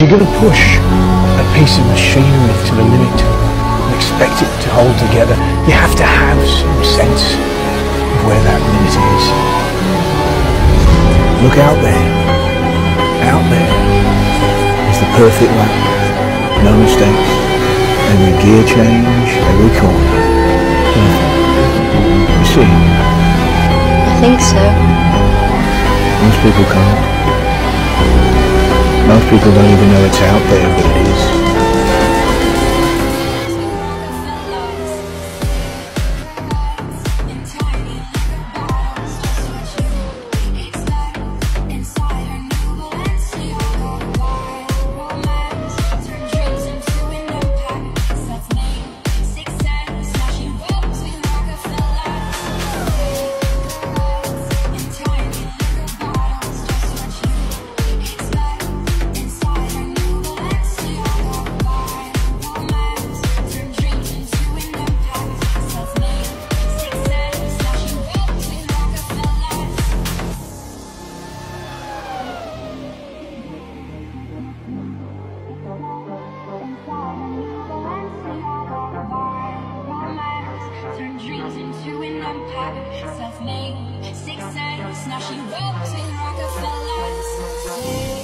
You're going to push a piece of machinery to the limit and expect it to hold together. You have to have some sense of where that limit is. Look out there. Out there is the perfect lap. No mistakes. Every gear change, every corner. You see? I think so. Most people can't. Most people don't even know it's out there, but it is. Turn dreams into an empire, self-made, 6 cents. Now she rolls with Rockefellers.